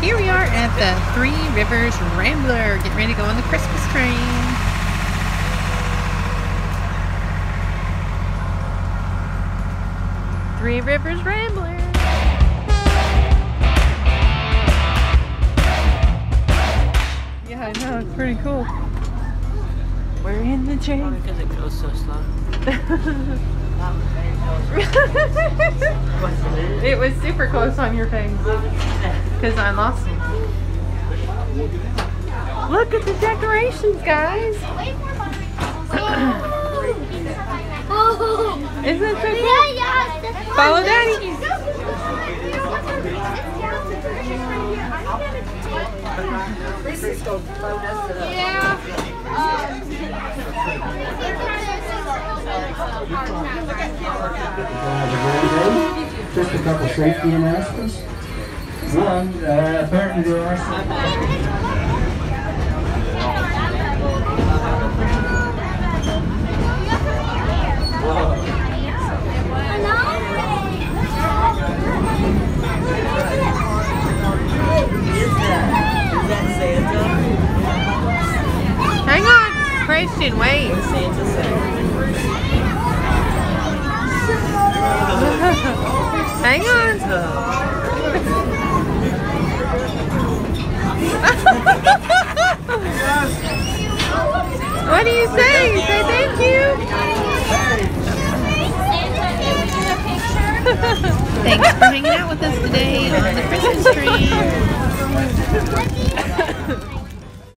Here we are at the Three Rivers Rambler, getting ready to go on the Christmas train. Three Rivers Rambler. Yeah, I know, it's pretty cool. We're in the train. Probably because it goes so slow. It was super close on your face because I lost it. Look at the decorations, guys. Isn't it so cool? Follow Daddy. Yeah. Just a couple safety announcements. One, apparently there are some... Hang on, Christian, wait. Hang on. What do you say? Say thank you. Thanks for hanging out with us today on the Christmas tree.